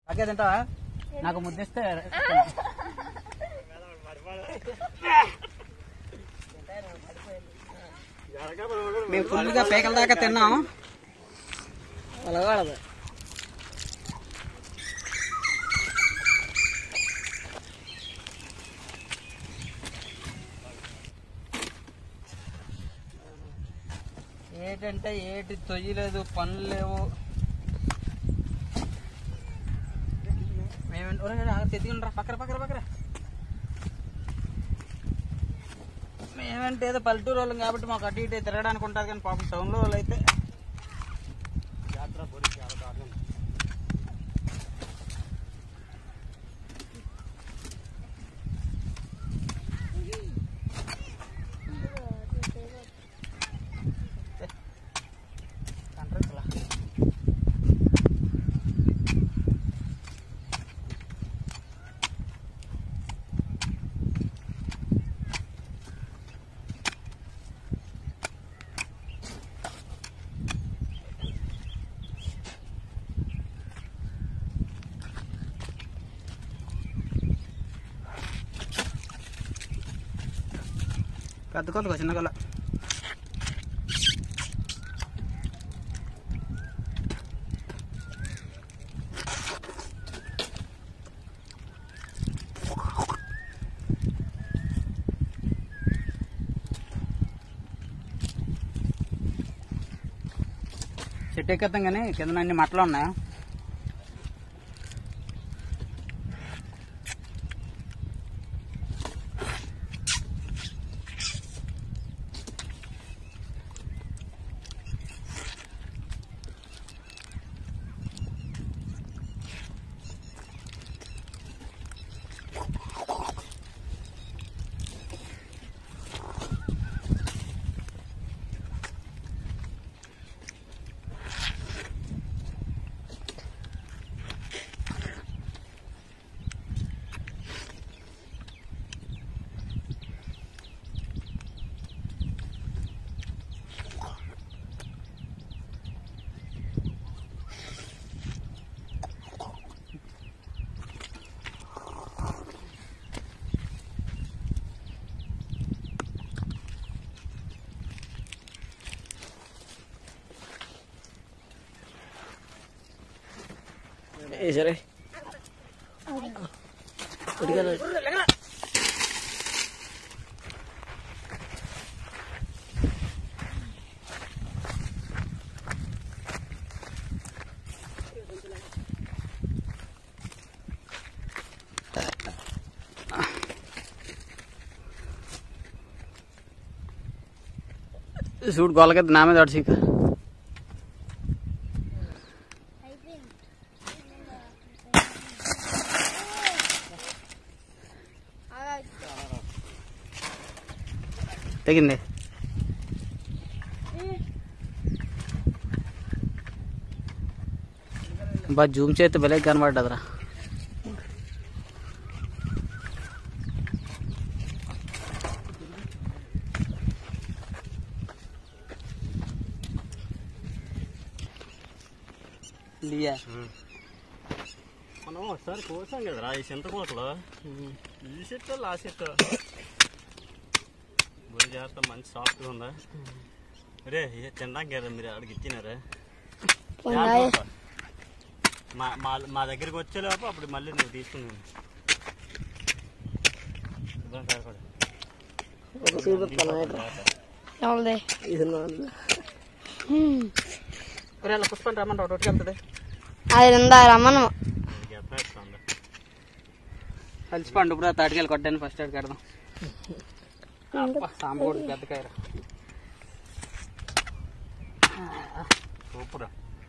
అదే తింటావా? నాకు ముద్దిస్తే మేము ఫుల్గా పేకల దాకా తిన్నాం. అలాగదు ఏంటంటే ఏటి తొయ్యలేదు, పనులు లేవు. తెచ్చుకుని పక్కన పక్కన పక్కన మేమంటే ఏదో పల్లెటూరు వాళ్ళం కాబట్టి మాకు అటు ఇటు తిరగడానికి ఉంటుంది. కానీ పాపం టౌన్లో వాళ్ళు అయితే జాతర పొడి చాలా దారుణం. పెద్ద కొద్దిగా చిన్న గల చెట్టు ఎక్కేద్దాం కానీ కింద అన్ని మట్టలు ఉన్నాయా? సరే చూడు గోలకైతే నా మీద అడిచి తెగింది. బా జూమ్ చేస్తే భలే కనబడ్డదిరా. మనం ఒకసారి కోసాం కదరా ఈ చింతకోటలో. ఈ చెట్టు ఆ చెట్టు గురి జాగ్రత్త మంచి సాఫ్ట్గా ఉందా? రే తినడానికి కదా మీరు అక్కడికి ఇచ్చినారా? మా దగ్గరికి వచ్చేలోపు అప్పుడు మళ్ళీ నువ్వు తీసుకున్నాను. పుష్పని రమ్మని ఒకటి వెళ్తుంది. అది రమ్మను కలిసిపండు. ఇప్పుడు తాటికాయలు కొట్టాను. ఫస్ట్ అడిగి కడదాం. సాంబూడు పెద్దకాయ సూపర్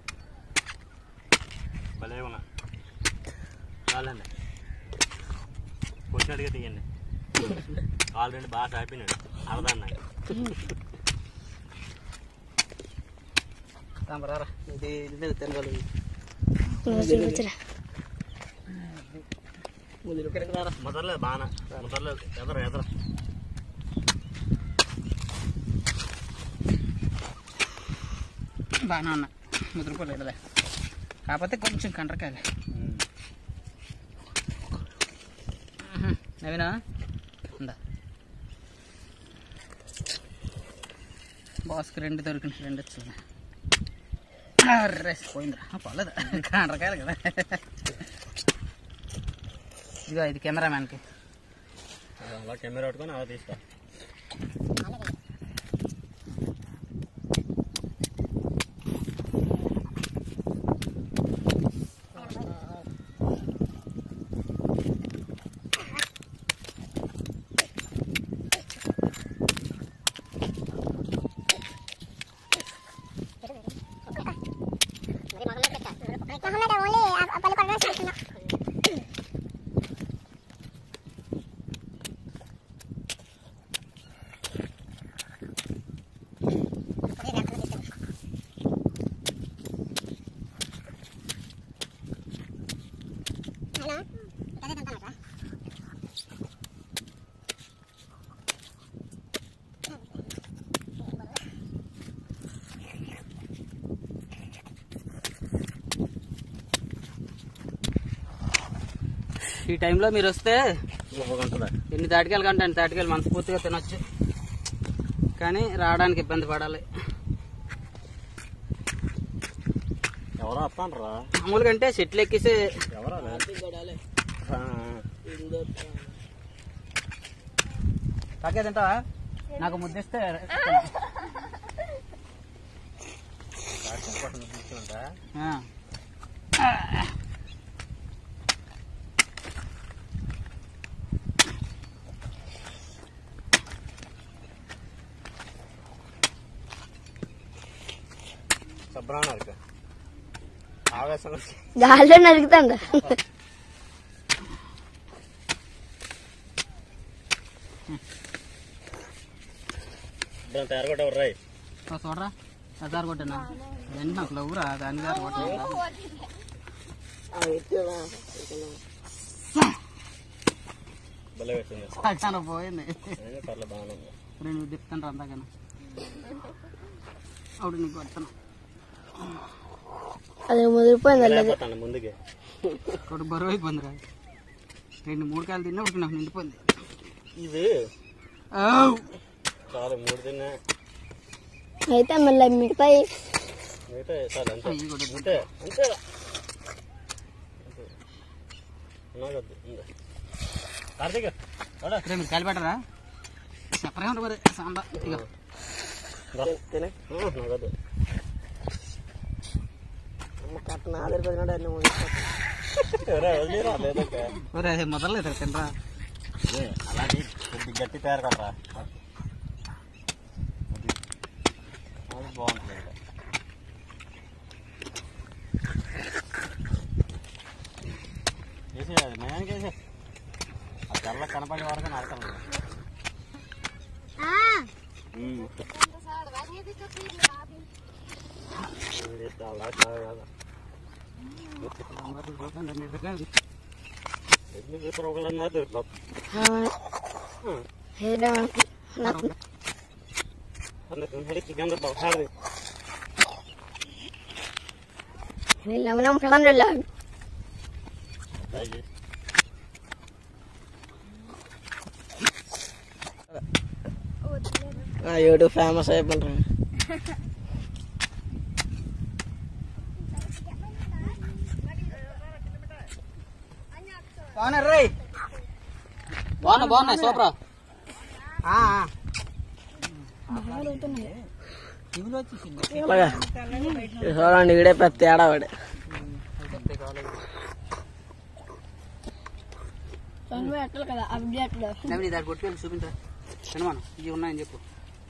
భలే ఉన్నా. చాలండి వచ్చినట్టుగా తీయండి. ఆల్రెడీ బాగా సాపినాడు అరదాన్న. ఇది తినగలదు. ముదరలేదు బాగా ముదరలేదు. ఎదర బాగానే ఉన్నా. ముద్రపోలేదులే, కాకపోతే కొంచెం కండ్రకాయలే. నవీనా ఉందా బాస్కి 2 దొరికినాయి, 2 వచ్చింది. రెస్ పోయిందిరా, పర్లేదు కాండ్రకాయలు కదా. ఇదిగో ఇది కెమెరామ్యాన్కి. అలా కెమెరా పెట్టుకొని అలా తీసుకో. ఈ టైంలో మీరు వస్తే ఉంటుందా? ఎన్ని తాటికాయలు కంటే అన్ని తాటికాయలు మనస్ఫూర్తిగా తినొచ్చు, కానీ రావడానికి ఇబ్బంది పడాలి. ఎవరో వస్తానరా మామూలుగా అంటే చెట్లు ఎక్కిసి ఎవరా తాకే తింటావా? నాకు ముద్దిస్తే శుభ్రంగా నరక ఆవేశం గాల్లో నరుగుతాండ. తయారు కొట్ట రాయి చూడరా అదారు కొట్టినా దాన్ని నాకు లవ్వురా, దాని గారు కొట్టినా బలే పెట్టింది. చాలా పోయింది. పర్లేదు బాగానే ఉంది. నువ్వు తిప్పుతాను రా అందాకన్నా అప్పుడు నీకు కొడతాను. అది ముదిరిపోయింది. ముందుకి ఒకటి బరువు అయిపోయిందిరా, 2-3 కాయలు తిన్నా ఒకటి నాకు నిండిపోయింది. ఇది చాలా 3 తిన్నా అయితే మళ్ళీ మిగతాయి మిగతా చాలు అంతే అంతే అంతే కార్తీక్ మీరు కాయలు పెట్టరా చెప్పరే ఉంటారు మరి సాంబా. ఇక నాకద్దు మొదలలేదు తినరా. అలాంటి కొద్ది గట్టి తయారు కదరా, అది బాగుంటుంది. వేసే అది మయానికి వేసే ఆ తెల్ల కనపడే వరకు నరకలేదు. అలా కాదు కదా ఎన్ని ప్రోగ్రాం దొరుకుతాం. యూట్యూబ్ ఫేమస్ అయిపోయింది. బాగున్నాయి సూపర్. చూడండి ఇడే పెద్ద తేడా పడే. దాన్ని కొట్టుకెళ్ళి చూపించా సినిమాను ఇవి ఉన్నాయని చెప్పు.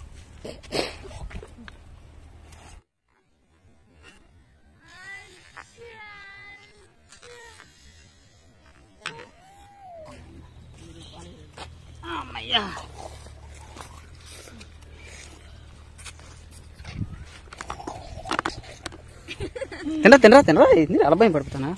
అమ్మయ్యా తినరా తినరా తినరా ఇది అలా భయం పడుతున్నా.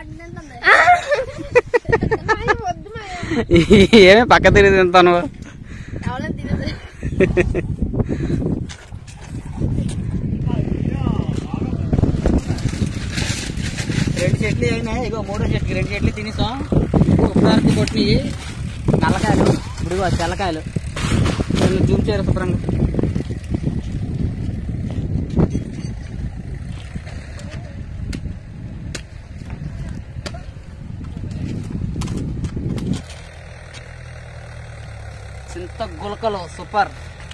ఏమే పక్క తిరిగి తింటాను. రెండు చెట్లు అయినాయి. ఇగో మూడో చెట్టుకి రెండు చెట్లు తినేసాం. ఉప్పుదారికి కొట్టినవి నల్లకాయలు, ఇప్పుడు తెల్లకాయలు. జూమ్ చేయరు శుభ్రంగా. చింత గులకలు సూపర్.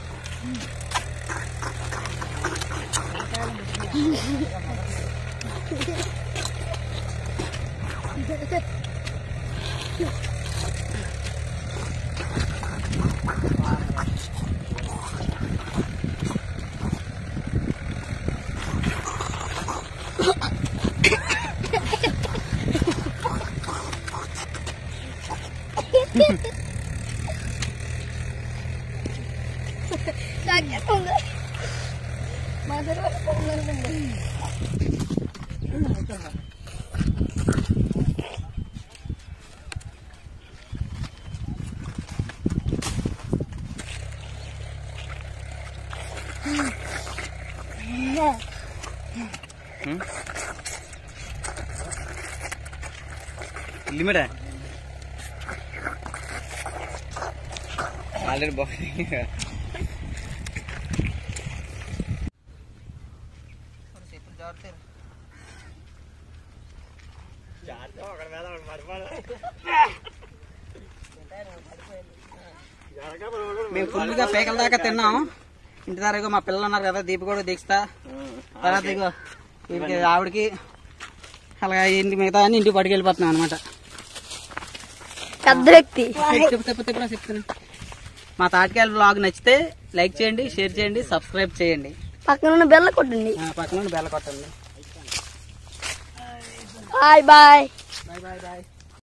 లిమిట్ ఆల్రెడీ బాగుంది. మేము ఫుల్గా పేకల దాకా తిన్నాం. ఇంటి దగ్గర మా పిల్లలు ఉన్నారు కదా, దీప కూడా దీక్షిస్తా. తర్వాత ఇగో వీడికి ఆవిడకి అలాగే ఇంటి మిగతా అని ఇంటికి పట్టుకెళ్ళిపోతున్నాం అనమాట. పెద్ద వ్యక్తి. చెప్తాను. మా తాటికాయల బ్లాగ్ నచ్చితే లైక్ చేయండి, షేర్ చేయండి, సబ్స్క్రైబ్ చేయండి. పక్కన బెల్ల కొట్టండి. పక్కన బెల్ల కొట్టండి. Bye bye. Bye bye bye.